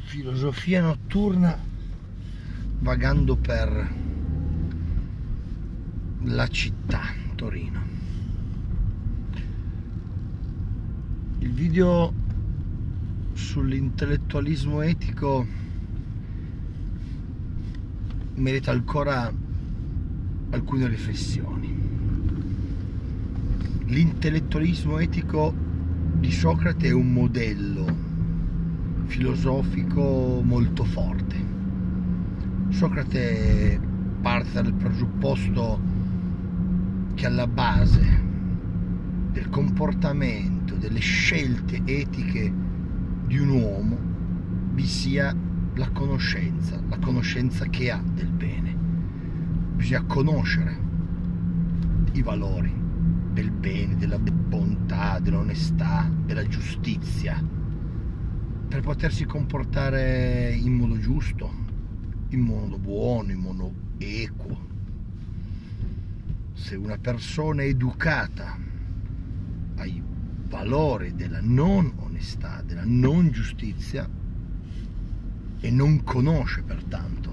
Filosofia notturna vagando per la città, Torino. Il video sull'intellettualismo etico merita ancora alcune riflessioni. L'intellettualismo etico di Socrate è un modello filosofico molto forte. Socrate parte dal presupposto che alla base del comportamento, delle scelte etiche di un uomo vi sia la conoscenza che ha del bene. Bisogna conoscere i valori del bene, della bontà, dell'onestà, della giustizia, per potersi comportare in modo giusto, in modo buono, in modo equo. Se una persona è educata ai valori della non onestà, della non giustizia, e non conosce pertanto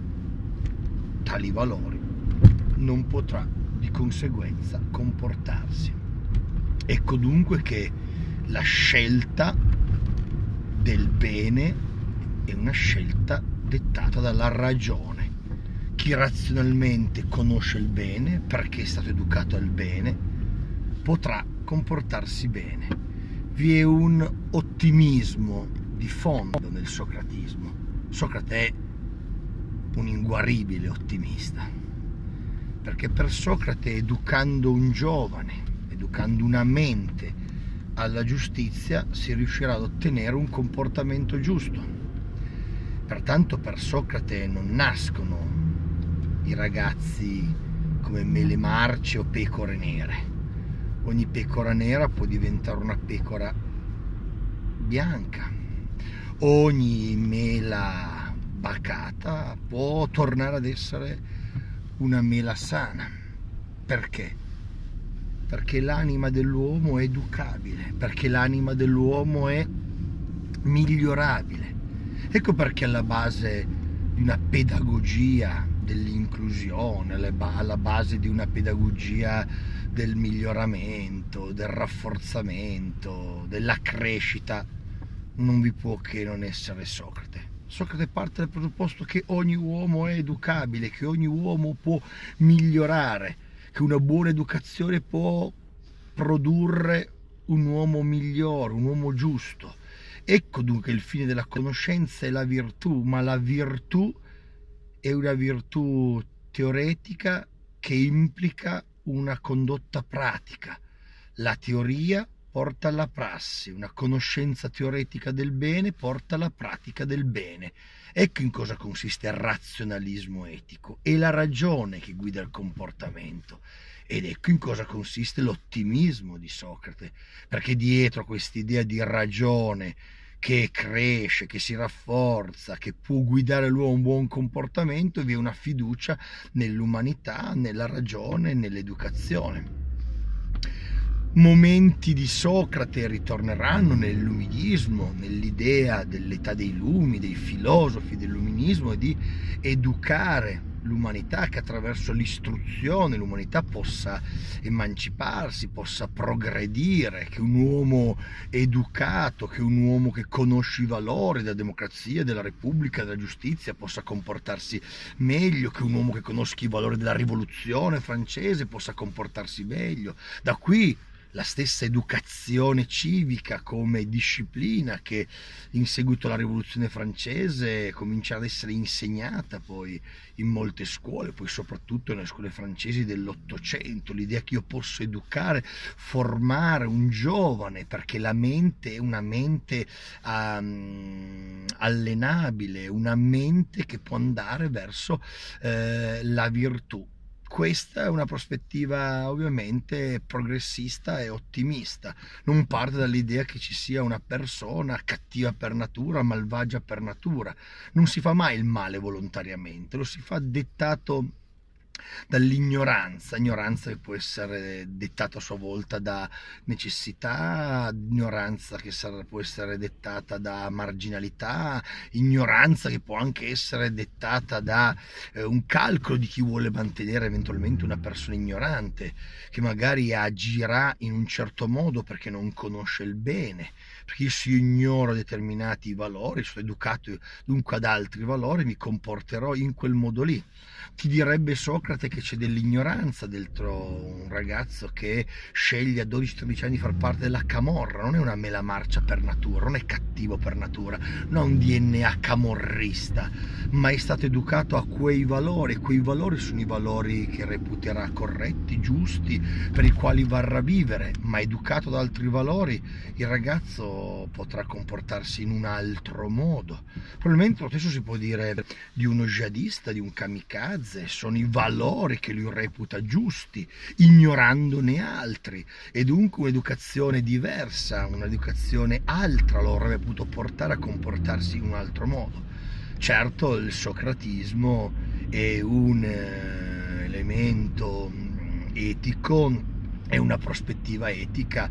tali valori, non potrà di conseguenza comportarsi. Ecco dunque che la scelta del bene è una scelta dettata dalla ragione. Chi razionalmente conosce il bene, perché è stato educato al bene, potrà comportarsi bene. Vi è un ottimismo di fondo nel socratismo. Socrate è un inguaribile ottimista, perché per Socrate, educando un giovane, educando una mente alla giustizia, si riuscirà ad ottenere un comportamento giusto. Pertanto per Socrate non nascono i ragazzi come mele marce o pecore nere. Ogni pecora nera può diventare una pecora bianca. Ogni mela bacata può tornare ad essere una mela sana. Perché? Perché l'anima dell'uomo è educabile, perché l'anima dell'uomo è migliorabile. Ecco perché alla base di una pedagogia dell'inclusione, alla base di una pedagogia del miglioramento, del rafforzamento, della crescita, non vi può che non essere Socrate. Socrate parte dal presupposto che ogni uomo è educabile, che ogni uomo può migliorare, che una buona educazione può produrre un uomo migliore, un uomo giusto. Ecco dunque il fine della conoscenza è la virtù, ma la virtù è una virtù teoretica che implica una condotta pratica. La teoria porta alla prassi, una conoscenza teoretica del bene porta alla pratica del bene. Ecco in cosa consiste il razionalismo etico, è la ragione che guida il comportamento. Ed ecco in cosa consiste l'ottimismo di Socrate, perché dietro quest'idea di ragione che cresce, che si rafforza, che può guidare l'uomo a un buon comportamento, vi è una fiducia nell'umanità, nella ragione, nell'educazione. Momenti di Socrate ritorneranno nell'illuminismo, nell'idea dell'età dei lumi, dei filosofi dell'illuminismo, e di educare l'umanità, che attraverso l'istruzione l'umanità possa emanciparsi, possa progredire, che un uomo educato, che un uomo che conosce i valori della democrazia, della repubblica, della giustizia possa comportarsi meglio, che un uomo che conosca i valori della rivoluzione francese possa comportarsi meglio. Da qui la stessa educazione civica come disciplina che in seguito alla rivoluzione francese comincia ad essere insegnata poi in molte scuole, poi soprattutto nelle scuole francesi dell'Ottocento, l'idea che io posso educare, formare un giovane, perché la mente è una mente allenabile, una mente che può andare verso la virtù. Questa è una prospettiva ovviamente progressista e ottimista, non parte dall'idea che ci sia una persona cattiva per natura, malvagia per natura. Non si fa mai il male volontariamente, lo si fa dettato dall'ignoranza, ignoranza che può essere dettata a sua volta da necessità, ignoranza che può essere dettata da marginalità, ignoranza che può anche essere dettata da un calcolo di chi vuole mantenere eventualmente una persona ignorante, che magari agirà in un certo modo perché non conosce il bene, perché io se ignoro determinati valori, sono educato dunque ad altri valori, mi comporterò in quel modo lì. Ti direbbe Socrate che c'è dell'ignoranza dentro un ragazzo che sceglie a 12-13 anni di far parte della camorra, non è una mela marcia per natura, non è cattivo per natura, non ha un DNA camorrista, ma è stato educato a quei valori, e quei valori sono i valori che reputerà corretti, giusti, per i quali varrà vivere, ma educato ad altri valori il ragazzo potrà comportarsi in un altro modo. Probabilmente lo stesso si può dire di uno jihadista, di un kamikaze. Sono i valori che lui reputa giusti, ignorandone altri, e dunque un'educazione diversa, un'educazione altra lo avrebbe potuto portare a comportarsi in un altro modo. Certo, il socratismo è un elemento etico, è una prospettiva etica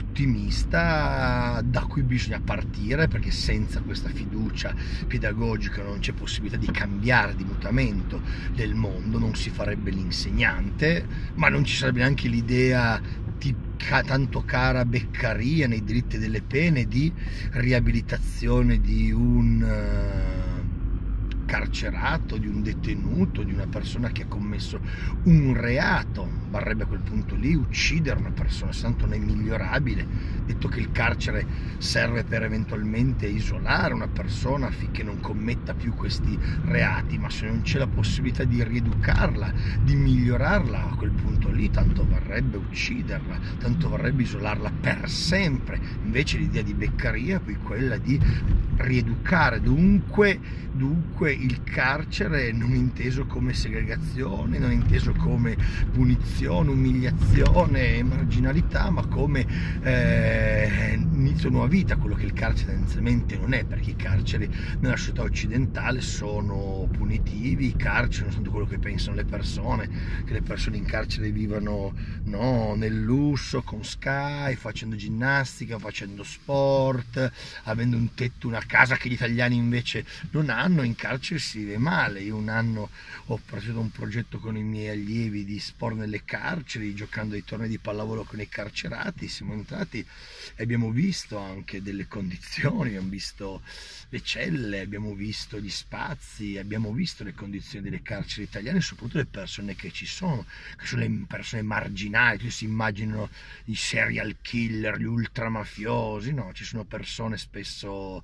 ottimista da cui bisogna partire, perché senza questa fiducia pedagogica non c'è possibilità di cambiare, di mutamento del mondo, non si farebbe l'insegnante, ma non ci sarebbe neanche l'idea tanto cara Beccaria nei diritti delle pene di riabilitazione di un carcerato, di un detenuto, di una persona che ha commesso un reato. Varrebbe a quel punto lì uccidere una persona, se tanto non è migliorabile, detto che il carcere serve per eventualmente isolare una persona affinché non commetta più questi reati, ma se non c'è la possibilità di rieducarla, di migliorarla, a quel punto lì tanto varrebbe ucciderla, tanto varrebbe isolarla per sempre. Invece l'idea di Beccaria è poi quella di rieducare, dunque il carcere non inteso come segregazione, non inteso come punizione, umiliazione e marginalità, ma come inizio nuova vita, quello che il carcere tendenzialmente non è, perché i carceri nella società occidentale sono punitivi, i carceri non sono quello che pensano le persone, che le persone in carcere vivano nel lusso, con Sky, facendo ginnastica, facendo sport, avendo un tetto, una casa che gli italiani invece non hanno. In carcere si vive male. Io un anno ho partecipato a un progetto con i miei allievi di sport nelle carceri, giocando ai tornei di pallavolo con i carcerati. Siamo entrati e abbiamo visto anche delle condizioni, abbiamo visto le celle, abbiamo visto gli spazi, abbiamo visto le condizioni delle carceri italiane, soprattutto le persone che ci sono, che sono le persone marginali. Tutti si immaginano i serial killer, gli ultramafiosi, no, ci sono persone spesso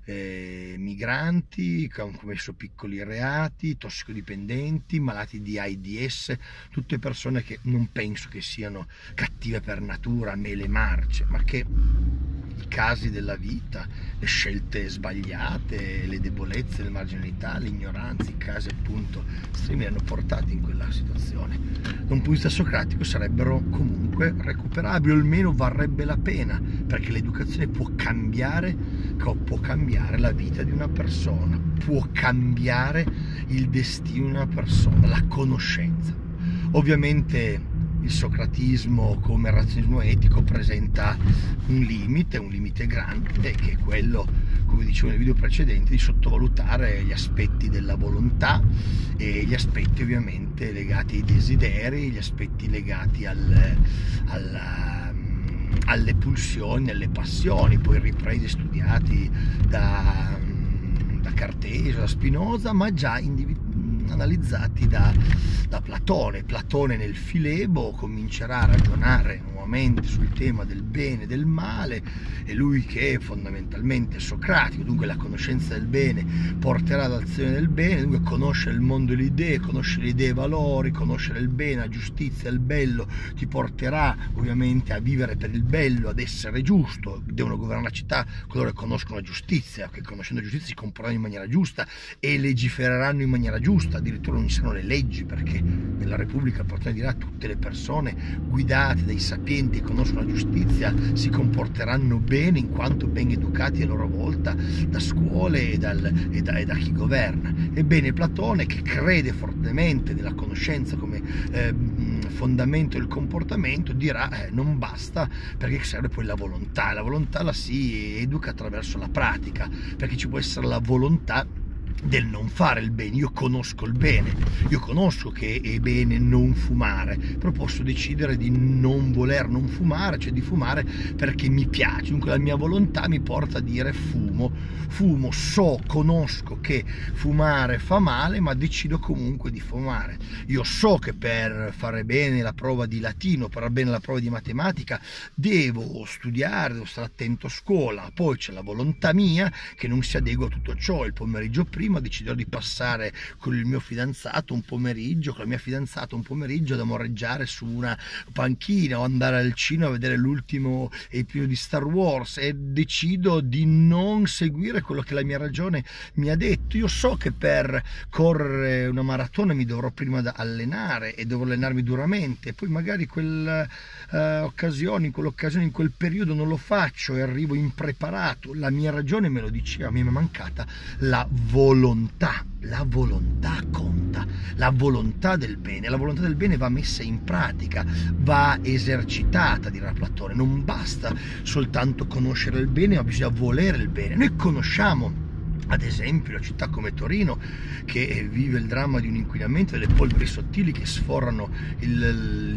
migranti che hanno commesso piccoli reati, tossicodipendenti, malati di AIDS, tutte persone che non penso che siano cattive per natura, mele marce, ma che i casi della vita, le scelte sbagliate, le debolezze, le marginalità, l'ignoranza, i casi appunto estremi hanno portati in quella situazione. Da un punto di vista socratico sarebbero comunque recuperabili, o almeno varrebbe la pena, perché l'educazione può cambiare la vita di una persona, può cambiare il destino di una persona, la conoscenza. Ovviamente il socratismo come razionalismo etico presenta un limite grande, che è quello, come dicevo nel video precedente, di sottovalutare gli aspetti della volontà e gli aspetti ovviamente legati ai desideri, gli aspetti legati alle pulsioni, alle passioni, poi ripresi e studiati da Cartesio, da Spinoza, ma già analizzati da Platone. Platone nel Filebo comincerà a ragionare nuovamente sul tema del bene e del male, e lui che è fondamentalmente socratico, dunque la conoscenza del bene porterà all'azione del bene, dunque conoscere il mondo e le idee, conoscere le idee e i valori, conoscere il bene, la giustizia, il bello ti porterà ovviamente a vivere per il bello, ad essere giusto. Devono governare la città coloro che conoscono la giustizia, che conoscendo la giustizia si comporteranno in maniera giusta e legifereranno in maniera giusta, addirittura non ci saranno le leggi, perché nella Repubblica Platone dirà tutte le persone guidate dai sapienti intelligenti, conoscono la giustizia, si comporteranno bene in quanto ben educati a loro volta da scuole e da chi governa. Ebbene, Platone, che crede fortemente nella conoscenza come fondamento del comportamento, dirà non basta, perché serve poi la volontà. La volontà la si educa attraverso la pratica, perché ci può essere la volontà del non fare il bene. Io conosco il bene, io conosco che è bene non fumare, però posso decidere di non voler non fumare, cioè di fumare perché mi piace. Dunque la mia volontà mi porta a dire fumo, conosco che fumare fa male, ma decido comunque di fumare. Io so che per fare bene la prova di latino, per fare bene la prova di matematica, devo studiare, devo stare attento a scuola. Poi c'è la volontà mia che non si adegua a tutto ciò. Il pomeriggio prima deciderò di passare con il mio fidanzato un pomeriggio, con la mia fidanzata un pomeriggio, ad amoreggiare su una panchina o andare al cinema a vedere l'ultimo episodio di Star Wars, e decido di non seguire quello che la mia ragione mi ha detto. Io so che per correre una maratona mi dovrò prima allenare e dovrò allenarmi duramente, e poi magari in quell'occasione, in quel periodo non lo faccio e arrivo impreparato. La mia ragione me lo diceva, mi è mancata la volontà. La volontà conta, la volontà del bene. La volontà del bene va messa in pratica, va esercitata, dirà Platone. Non basta soltanto conoscere il bene, ma bisogna volere il bene. Noi conosciamo ad esempio la città come Torino, che vive il dramma di un inquinamento delle polveri sottili che sforano il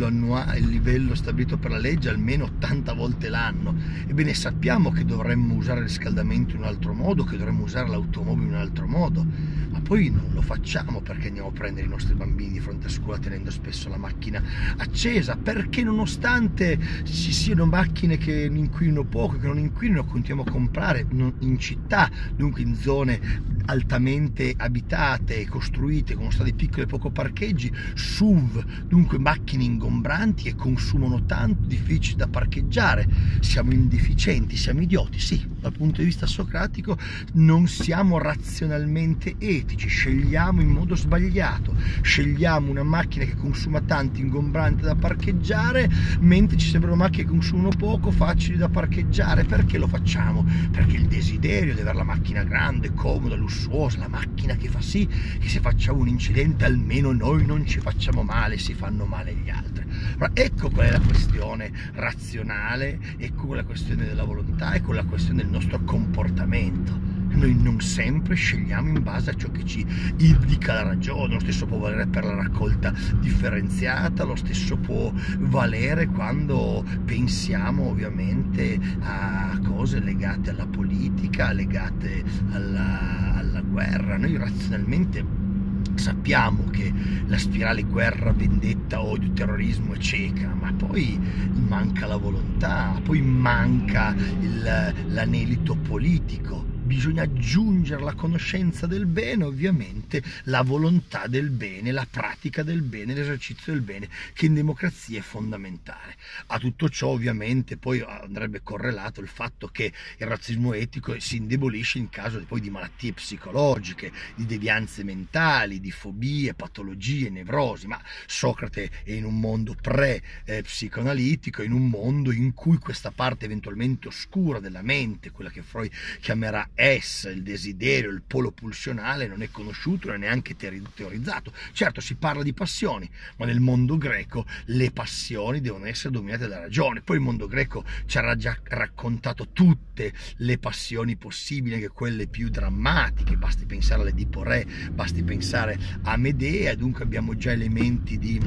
livello stabilito per la legge almeno 80 volte l'anno. Ebbene, sappiamo che dovremmo usare il riscaldamento in un altro modo, che dovremmo usare l'automobile in un altro modo, ma poi non lo facciamo perché andiamo a prendere i nostri bambini di fronte a scuola tenendo spesso la macchina accesa, perché nonostante ci siano macchine che inquinino poco, che non inquinino, continuiamo a comprare in città, dunque in zone altamente abitate e costruite con strade piccole e poco parcheggi, SUV, dunque macchine ingombranti che consumano tanto, difficili da parcheggiare. Siamo indeficienti, siamo idioti, sì, dal punto di vista socratico non siamo razionalmente etici, scegliamo in modo sbagliato, scegliamo una macchina che consuma tanto, ingombrante da parcheggiare, mentre ci sembrano macchine che consumano poco, facili da parcheggiare. Perché lo facciamo? Perché il desiderio di avere la macchina grande, comoda, lussuosa, la macchina che fa sì che se facciamo un incidente almeno noi non ci facciamo male, si fanno male gli altri. Allora, ecco qual è la questione razionale, ecco la questione della volontà, ecco la questione del nostro comportamento. Noi non sempre scegliamo in base a ciò che ci indica la ragione. Lo stesso può valere per la raccolta differenziata, lo stesso può valere quando pensiamo ovviamente a cose legate alla politica, legate alla guerra. Noi razionalmente sappiamo che la spirale guerra, vendetta, odio, terrorismo è cieca, ma poi manca la volontà, poi manca l'anelito politico. Bisogna aggiungere la conoscenza del bene, ovviamente la volontà del bene, la pratica del bene, l'esercizio del bene, che in democrazia è fondamentale. A tutto ciò ovviamente poi andrebbe correlato il fatto che il razzismo etico si indebolisce in caso poi di malattie psicologiche, di devianze mentali, di fobie, patologie, nevrosi. Ma Socrate è in un mondo pre-psicoanalitico, in un mondo in cui questa parte eventualmente oscura della mente, quella che Freud chiamerà il desiderio, il polo pulsionale, non è conosciuto, non è neanche teorizzato. Certo, si parla di passioni, ma nel mondo greco le passioni devono essere dominate dalla ragione. Poi il mondo greco ci ha già raccontato tutte le passioni possibili, anche quelle più drammatiche. Basti pensare all'Edipo Re, basti pensare a Medea. Dunque abbiamo già elementi di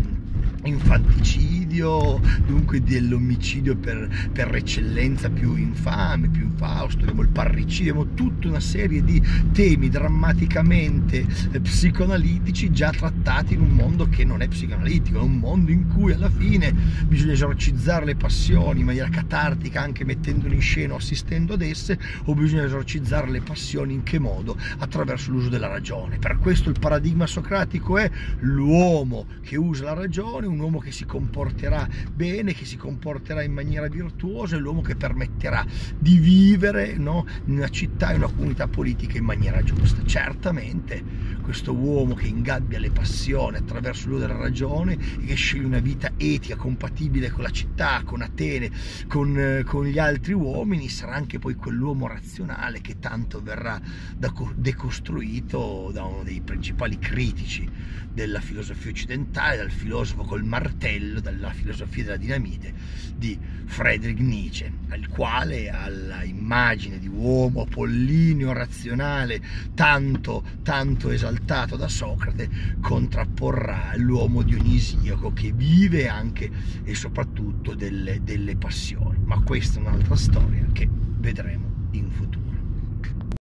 infanticidio, dunque dell'omicidio per eccellenza più infame, più infausto. Abbiamo il parricidio, abbiamo tutta una serie di temi drammaticamente psicoanalitici già trattati in un mondo che non è psicoanalitico, è un mondo in cui alla fine bisogna esorcizzare le passioni in maniera catartica, anche mettendole in scena o assistendo ad esse, o bisogna esorcizzare le passioni in che modo? Attraverso l'uso della ragione. Per questo il paradigma socratico è l'uomo che usa la ragione, un uomo che si comporta comporterà bene, che si comporterà in maniera virtuosa, è l'uomo che permetterà di vivere, no, in una città e una comunità politica in maniera giusta. Certamente questo uomo che ingabbia le passioni attraverso l'uso della ragione e che sceglie una vita etica compatibile con la città, con Atene, con gli altri uomini, sarà anche poi quell'uomo razionale che tanto verrà decostruito da uno dei principali critici della filosofia occidentale, dal filosofo col martello, dalla filosofia della dinamite di Friedrich Nietzsche, al quale, alla immagine di uomo apollineo razionale tanto esaltato da Socrate, contrapporrà l'uomo dionisiaco che vive anche e soprattutto delle passioni. Ma questa è un'altra storia che vedremo